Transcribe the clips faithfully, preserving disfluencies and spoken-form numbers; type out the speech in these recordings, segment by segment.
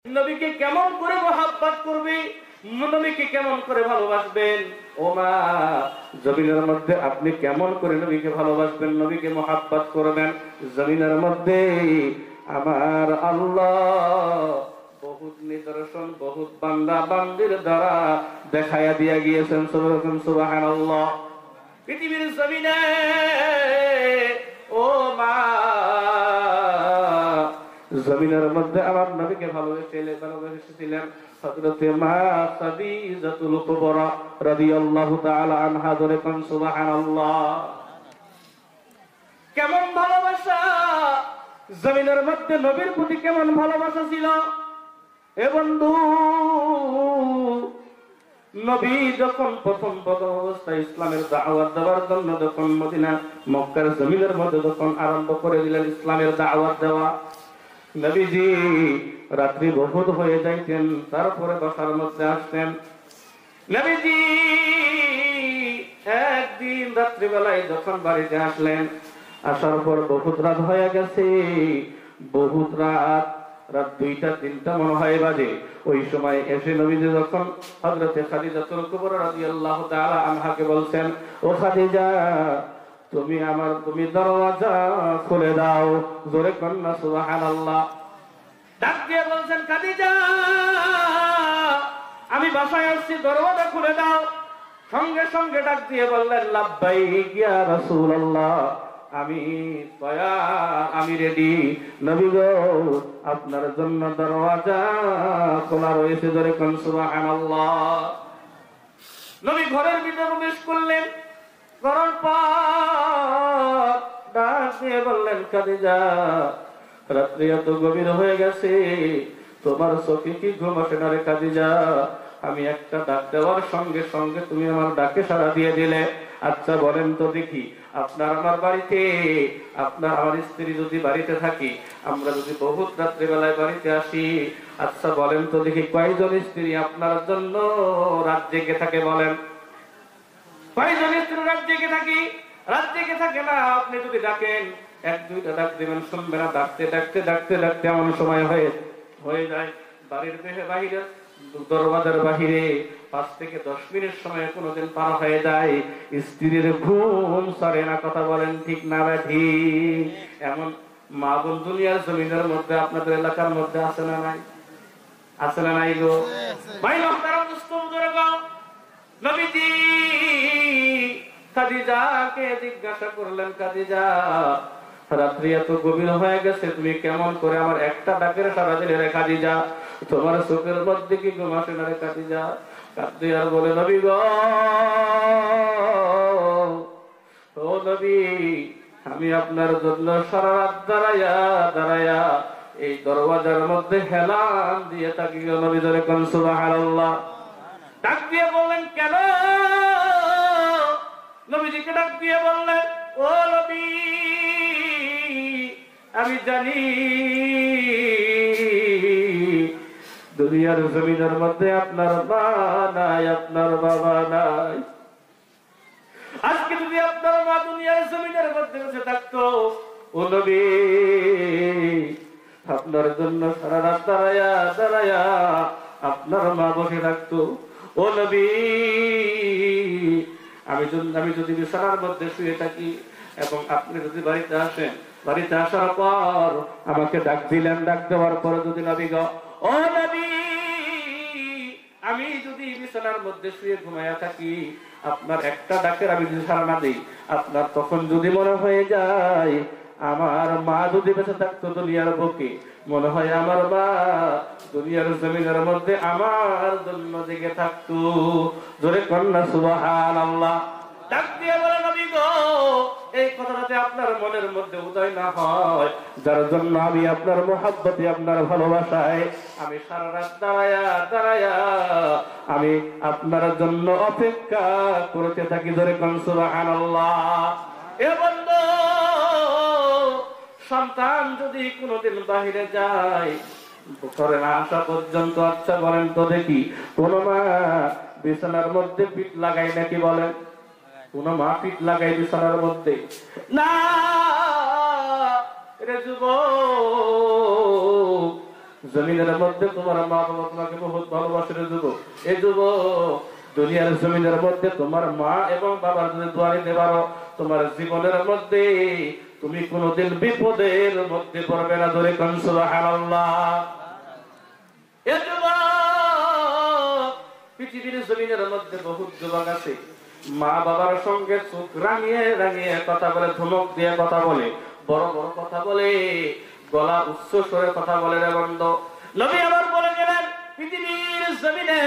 নবীকে কেমন করে মহব্বত করবে, নবীকে কেমন করে ভালোবাসবেন। ও মা, জমিনের মধ্যে আপনি কেমন করে নবীকে ভালোবাসবেন, নবীকে মহব্বত করবেন। জমিনের মধ্যে আমার আল্লাহ বহুত নিদর্শন, বহুত বান্দা বান্দির দ্বারা দেখায়া দিয়া গিয়েছেন। সুবহানাল্লাহ। পৃথিবীর জমিনে ও মা, জমিনের মধ্যে আমার নবীকে ভালোবেসেছিলেন ভালোবেসেছিলেন হযরতে মা খাদিজাতুল কুবরা রাদিয়াল্লাহু তাআলা আনহা। ধরে কোন সুবহানাল্লাহ। কেমন ভালোবাসা জমিনের মধ্যে নবীর প্রতি, কেমন ভালোবাসা ছিল। এ বন্ধু, নবী যখন প্রথম প্রথম অবস্থায় ইসলামের দাওয়াত দেওয়ার জন্য যখন মদিনা মক্কার জমিনের মধ্যে যখন আরম্ভ করে দিলেন ইসলামের দাওয়াত দেওয়া, নবীজি রাত্রি বহুত হয়ে যাইতেন, তারপরে বাসার মধ্যে আসতেন। নবীজি একদিন রাত্রিবেলায় যখন বাড়িতে আসলেন, আসার পর বহুত রাত হয়ে গেছে, বহুত রাত, রাত দুইটা তিনটা মনে হয় বাজে। ওই সময় এসে নবীজি যখন হযরতে খাদিজাতুল কুবরা রাদিয়াল্লাহু তাআলা আনহাকে বলছেন, ও খাদিজা, তুমি আমার তুমি দরওয়াজা খুলে দাও। জোরে কন্যা সুবহানাল্লাহ। ডাক দিয়ে বলছেন, খাদিজা, আমি বাসায় আসছি, দরওয়াজা খুলে দাও। সঙ্গে সঙ্গে ডাক দিয়ে বললেন, লাব্বাইক ইয়া রাসূলুল্লাহ, আমি তৈয়ার, আমি রেডি। নবী গো, আপনার জন্য দরওয়াজা খোলা রয়েছে। জোরে কোন সুবহানাল্লাহ। নবী ঘরের ভিতরে প্রবেশ করলেন, করার পর ডাক দিয়ে বললেন, খাদিজা, রাত্রি এত গভীর হয়ে গেছে, তোমার চোখে কি ঘুম আসে না রে খাদিজা? আমি একটা ডাক দেওয়ার সঙ্গে সঙ্গে তুমি আমার ডাকে সাড়া দিয়ে দিলে। আচ্ছা বলেন তো দেখি, আপনার আমার বাড়িতে, আপনার আমার স্ত্রী যদি বাড়িতে থাকি, আমরা যদি বহুত রাত্রিবেলায় বাড়িতে আসি, আচ্ছা বলেন তো দেখি, কয়জন স্ত্রী আপনার জন্য রাত জেগে থাকে? বলেন, কয়জন স্ত্রী রাত জেগে থাকি? রাত জেগে থাকে না। আপনি যদি ডাকেন, এক দুইটা ডাক দিবেন, শুনবে না। ডাকতে ডাকতে ডাকতে ডাকতে এমন সময় হয়ে হয়ে যায় বাড়ির বাহিরে, দরওয়াজার বাহিরে পাঁচ থেকে দশ মিনিট সময় কোনোদিন পার হয়ে যায়, স্ত্রীর ঘুম সরে না। কথা বলেন ঠিক না ব্যাধি? এমন মা বোন দুনিয়ার জমিনের মধ্যে আপনাদের এলাকার মধ্যে আছে না নাই? আছে না নাই গো ভাই? নবীজি খাদিজাকে জিজ্ঞাসা করলেন, খাদিজা, রাত্রি এত গভীর হয়ে গেছে, তুমি কেমন করে আমার একটা ডাকের সাড়া দিলে রে খাদিজা? তোমার চোখের মধ্যে কি ঘুম আসে না রে খাদিজা? খাদিজা বলে, নবী গো, ও নবী, আমি আপনার জন্য সারা রাত দাঁড়াইয়া দাঁড়াইয়া এই দরওয়াজার মধ্যে হেলান দিয়ে থাকি। নবী ধরে কোন সুবহানাল্লাহ। ডাক দিয়ে বললেন, কেন? নবীজিকে ডাক দিয়ে বললেন, ও নবী, আমি জানি দুনিয়ার জমিনের মধ্যে আপনার মা নাই, আপনার বাবা নাই। আজকে যদি আপনার মা দুনিয়ার জমিনের মধ্যে বসে থাকতো, ও নবী, আপনার জন্য সারা রাত দাঁড়ায়া দাঁড়ায়া আপনার মা বসে থাকতো। ও নবী, আমি যদি আমি যদি বিছানার মধ্যে শুয়ে থাকি এবং আপনি যদি বাড়িতে আসেন, বাড়িতে আসার পর আমাকে ডাক দিলেন, ডাক দেওয়ার পরে যদি নবী গো, ও নবী, আমি যদি বিছানার মধ্যে শুয়ে ঘুমাইয়া থাকি, আপনার একটা ডাকের আমি যদি সাড়া না দিই, আপনার তখন যদি মনে হয়ে যায় আমার মা যদি বেঁচে থাকতো দুনিয়ার বুকে, মনে হয় আমার মা দুনিয়ার জমিনের মধ্যে আমার জন্য জেগে থাকতো। জোরে কন্যা সুবহানাল্লাহ। ডাক দিয়ে বলে, নবী গো, এই কথাটাতে আপনার মনের মধ্যে উদয় না হয়, যার জন্য আমি আপনার মহব্বতে, আপনার ভালোবাসায় আমি সারা রাত দাঁড়ায়া দাঁড়ায়া আমি আপনার জন্য অপেক্ষা করতে থাকি। জোরে কন্যা সুবহানাল্লাহ। এ বন্ধু, সন্তান যদি কোনোদিন বাহিরে যায়, ঘরে না আসা পর্যন্ত, আচ্ছা বলেন তো দেখি, কোন মা বিছানার মধ্যে পিঠ লাগাই নাকি? বলেন, কোন মা পিঠ লাগাই বিছানার মধ্যে? না রে যুবক, জমিনের মধ্যে তোমার মা বাবা তোমাকে বহুত ভালোবাসে রে যুবক। এই যুবক, দুনিয়ার জমিনের মধ্যে তোমার মা এবং বাবার যদি দোয়া নিতে পারো, তোমার জীবনের মধ্যে তুমি কোনোদিন বিপদের মধ্যে পড়বে না। ধরে কোন সুবহানাল্লাহ। এ যুবক, পৃথিবীর জমিনের মধ্যে বহুত যুবক আছে, মা বাবার সঙ্গে চোখ রাঙিয়ে রাঙিয়ে কথা বলে, ধমক দিয়ে কথা বলে, বড় বড় কথা বলে, গলা উচ্চ স্বরে কথা বলে রে বন্ধ। নবী আবার বলে গেলেন, পৃথিবীর জমিনে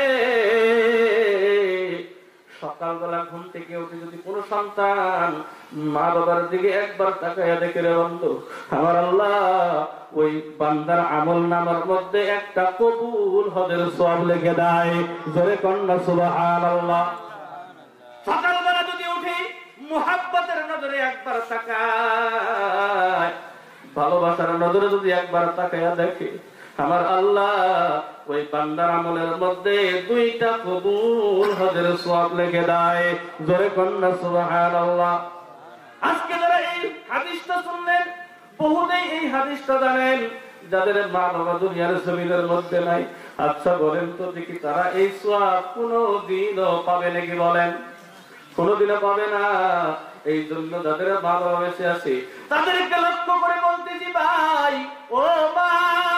সকালবেলা ঘুম থেকে উঠে যদি কোন সন্তান মা বাবার দিকে একবার তাকাইয়া দেখে রে বন্ধু, আমার আল্লাহ ওই বান্দার আমল নামার মধ্যে একটা কবুল হজের সওয়াব লিখে দেয়। জোরে কন্যা সুবহানাল্লাহ। সকালবেলা যদি উঠে মুহাব্বতের নজরে একবার তাকায়, ভালোবাসার নজরে যদি একবার তাকাইয়া দেখে, আমার আল্লাহ ওই বান্দার আমলের মধ্যে দুইটা কবুল হজের সওয়াব লিখে দেয়। জোরে কন্যা সুবহানাল্লাহ। আজকে যারা এই হাদিসটা শুনলেন, বহুতেই এই হাদিসটা জানেন, যাদের মা বাবা দুনিয়ার জমিনের মধ্যে নাই, আচ্ছা বলেন তো দেখি তারা এই সওয়াব কোনদিনও পাবে নাকি? বলেন, কোনদিনও পাবে না। এই জন্য যাদের মা বাবা বেঁচে আছে তাদেরকে লক্ষ্য করে বলতেছি, ভাই ও মা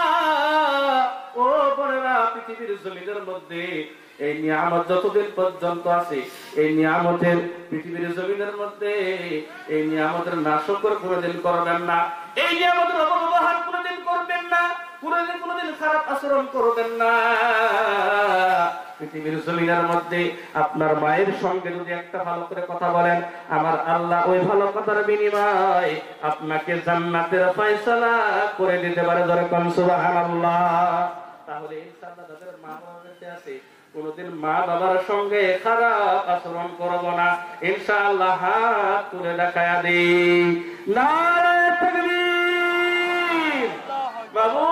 ও বোনেরা, পৃথিবীর জমিনের মধ্যে এই নিয়ামত যতদিন পর্যন্ত আছে, এই নিয়ামতের পৃথিবীর জমিনের মধ্যে এই নিয়ামতের নাশকর কোনোদিন করবেন না, এই নিয়ামতের অপব্যবহার কোনোদিন করবেন না, কোনোদিন কোনোদিন খারাপ আচরণ করবেন না। পৃথিবীর জমিনের মধ্যে আপনার মায়ের সঙ্গে যদি একটা ভালো করে কথা বলেন, আমার আল্লাহ ওই ভালো কথার বিনিময় আপনাকে জান্নাতের ফয়সালা করে দিতে পারে। ধরে কোন সুবহানাল্লাহ। তাহলে ইনশাআল্লাহ যাদের মা বাবা বেঁচে আছে, কোনদিন মা বাবার সঙ্গে খারাপ আচরণ করব না, ইনশাআল্লাহ। হাত তুলে দেখায়া দিই, নারে তাকবীর। বাবু,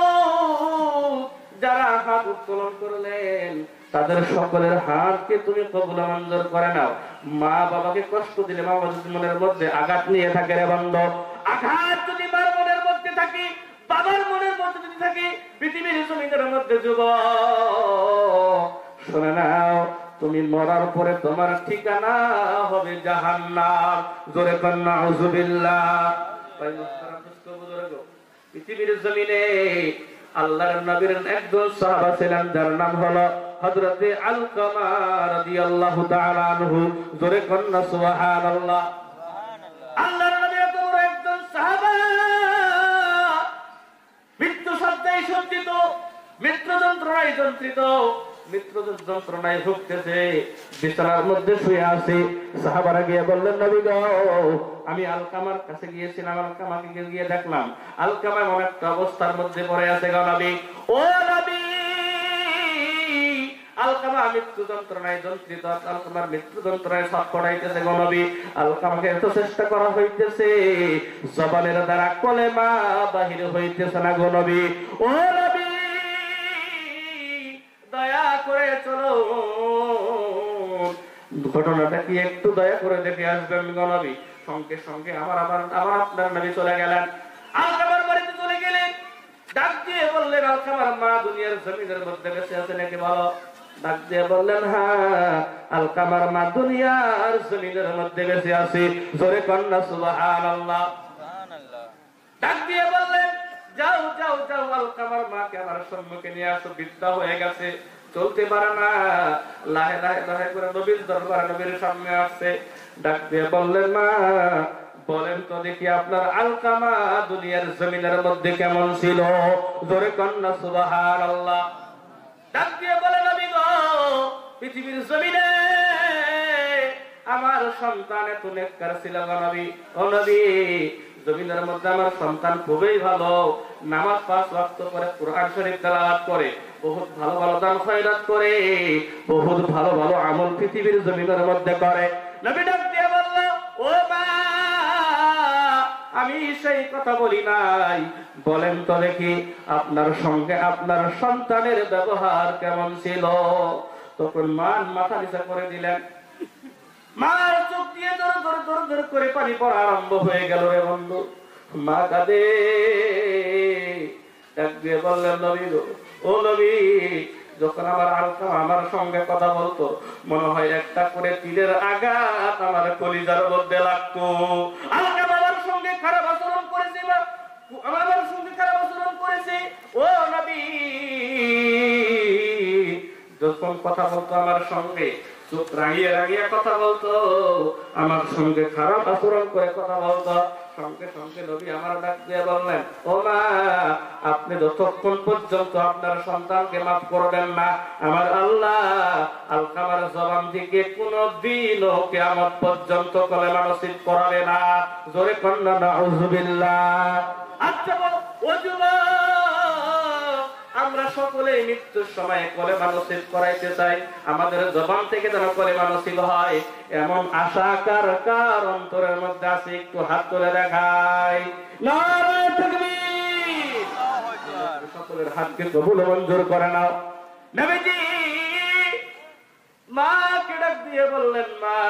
যারা হাত উত্তোলন করলেন তাদের সকলের হাতকে তুমি কবুল মঞ্জুর করে নাও। মা বাবাকে কষ্ট দিলে, মা বাবার মনের মধ্যে আঘাত নিয়ে থাকে রে বন্ধ, আঘাত যদি মার মনের মধ্যে থাকে, বাবার মনের মধ্যে যদি থাকে, পৃথিবীর জমিনের মধ্যে যুবক শুনে নাও, তুমি মরার পরে তোমার ঠিকানা হবে জাহান্নাম। জোরে কন্যা নাউযুবিল্লাহ। পৃথিবীর জমিনে আল্লাহর নবীর একজন সাহাবা ছিলেন, যার নাম হলো হযরতে আলকামা রাদিয়াল্লাহু তাআলা আনহু। জোরে কন্যা সুবহানাল্লাহ। আল্লাহর নবীর এত বড় একজন সাহাবা, মৃত্যু শয্যায় সজ্জিত, মৃত্যু যন্ত্রণায় যন্ত্রিত, মৃত্যু যন্ত্রণায় ভুগতেছে, বিছানার মধ্যে শুয়ে আছে। সাহাবারা গিয়ে বললেন, নবী গো, আমি আলকামার কাছে গিয়েছিলাম, আলকামাকে গিয়ে দেখলাম আলকামা এমন একটা অবস্থার মধ্যে পড়ে আছে গো নবী। ও নবী, আলকামা মৃত্যু যন্ত্রণায় যন্ত্রিত, আলকামার মৃত্যু যন্ত্রণায় ছটফটাইতেছে গো নবী। আলকামাকে এত চেষ্টা করা হইতেছে, জবানের দ্বারা কলেমা বাহির হইতেছে না গো নবী। ও নবী, দয়া করে চলো, ঘটনাটা কি একটু দয়া করে দেখে আসবেন গো নবী। সঙ্গে সঙ্গে আমার আবার আবার আপনার নবী চলে গেলেন, আলকামার বাড়িতে চলে গেলেন। ডাক দিয়ে বললেন, আলকামার মা দুনিয়ার জমিনের মধ্যে বেঁচে আছে নাকি বলো? ডাক দিয়ে বললেন, হ্যাঁ, আলকামার মা দুনিয়ার জমিনের মধ্যে বেঁচে আছে। জোরে কন্যা সুবহানাল্লাহ। ডাক দিয়ে বললেন, যাও যাও যাও, আলকামার মাকে আমার সম্মুখে নিয়ে আসো, বৃদ্ধা হয়ে গেছে, চলতে পারে না। লাহে লাহে লাহে করে নবীর দরবারে নবীর সামনে আসছে। ডাক দিয়ে বললেন, মা বলেন তো দেখি আপনার আলকামা দুনিয়ার জমিনের মধ্যে কেমন ছিল? জোরে কন্যা সুবহানাল্লাহ। ডাক দিয়ে বলে, নবী গো, পৃথিবীর জমিনে আমার সন্তান এত নেককার ছিল গো নবী। ও নবী, জমিনের মধ্যে আমার সন্তান খুবই ভালো, নামাজ পাঁচ ওয়াক্ত করে, কুরআন শরীফ তেলাওয়াত করে, বহুত ভালো ভালো দান খয়রাত করে, বহুত ভালো ভালো আমল পৃথিবীর জমিনের মধ্যে করে। নবী ডাক দিয়ে বলল, ও মা, আমি সেই কথা বলি নাই, বলেন তো দেখি আপনার সঙ্গে আপনার সন্তানের ব্যবহার কেমন ছিল? তখন মান মাথা নিচা করে দিলেন। মার চোখ দিয়ে দর দর দর দর করে পানি পড়া আরম্ভ হয়ে গেল রে বন্ধু। মা কাঁদে, এক দিয়ে বললেন নবী গো, ও নবী, যখন আমার আলকামা আমার সঙ্গে কথা বলতো মনে হয় একটা করে তীরের আঘাত আমার কলিজার মধ্যে লাগতো। আলকামা আমার সঙ্গে খারাপ আচরণ করেছিল, আমার সঙ্গে খারাপ আচরণ করেছে। ও নবী, যখন কথা বলতো আমার সঙ্গে চোখ রাঙিয়ে রাঙিয়ে কথা বলতো, আমার সঙ্গে খারাপ আচরণ করে কথা বলতো। সঙ্গে সঙ্গে নবী আমার ডাক দিয়ে বললেন, ও মা, আপনি যতক্ষণ পর্যন্ত আপনার সন্তানকে মাফ করবেন না, আমার আল্লাহ আলকামার জবান থেকে কোনো দিনও কিয়ামত পর্যন্ত কলেমা নসিব করাবে না। জোরে কন্যা নাউযুবিল্লাহ। আচ্ছা ও যুবক, আমরা সকলে মৃত্যুর সময় কলেমা নসিব করাইতে চাই, আমাদের জবান থেকে যেন কলেমা নসিব হয় এমন আশা কার কার অন্তরের মধ্যে আছে? একটু হাত তুলে দেখাই। নারায়ে তাকবীর। সকলের হাতকে কবুল মঞ্জুর করে নাও। নবীজি মাকে ডাক দিয়ে বললেন, মা,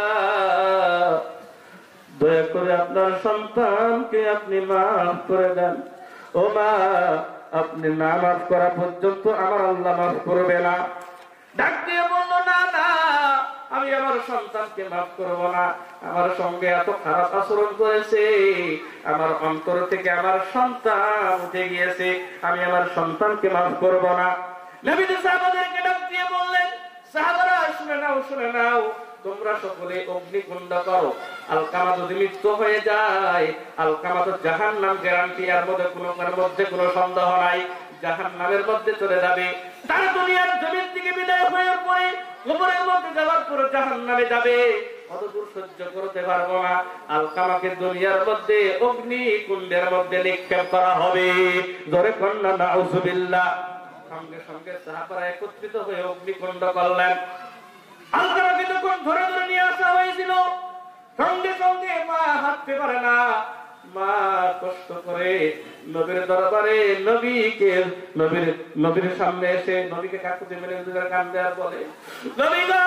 দয়া করে আপনার সন্তানকে আপনি মাফ করে দেন। ও মা, আপনি না মাফ করা পর্যন্ত আমার আল্লাহ মাফ করবে না। ডাক দিয়ে বলল, না না, আমি আমার সন্তানকে মাফ করব না। আমার সঙ্গে এত খারাপ আচরণ করেছে, আমার অন্তর থেকে আমার সন্তান উঠে গিয়েছে, আমি আমার সন্তানকে মাফ করব না। নবী সাহাবাদেরকে ডাক দিয়ে বললেন, সাহাবারা শুনে নাও, শুনে নাও, তোমরা সকলে অগ্নিকুণ্ড করো। আলকামা যদি মৃত্যু হয়ে যায়, আলকামা তো জাহান্নাম গ্যারান্টি, এর মধ্যে কোনো মধ্যে কোনো সন্দেহ নাই, জাহান্নামের মধ্যে চলে যাবে। তার দুনিয়ার জমিন থেকে বিদায় হয়ে পড়ে কবরের মধ্যে যাওয়ার পর জাহান্নামে যাবে। অতদূর সহ্য করতে পারবো না, আলকামাকে দুনিয়ার মধ্যে অগ্নিকুণ্ডের মধ্যে নিক্ষেপ করা হবে। জোরে কন্যা নাউযুবিল্লাহ। সঙ্গে সঙ্গে সাহাবারা একত্রিত হয়ে অগ্নিকুণ্ড করলেন। আলকামাকে যখন ধরে ধরে নিয়ে আসা হয়েছিল, সঙ্গে সঙ্গে মা হাঁটতে পারে না। মা কষ্ট করে নবীর দরবারে নবীকে নবীর নবীর সামনে এসে নবীকে কাকুতি মেরে কান্দে আর বলে, নবী গো,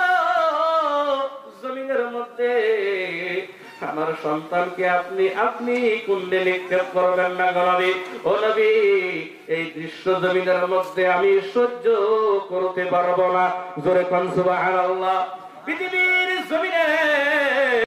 জমিনের মধ্যে আমার সন্তানকে আপনি আপনি কুণ্ডে নিক্ষেপ করবেন না গো নবী। ও নবী, এই দৃশ্য জমিনের মধ্যে আমি সহ্য করতে পারবো না। জোরে কোন সুবহানাল্লাহ। পৃথিবীর জমিনে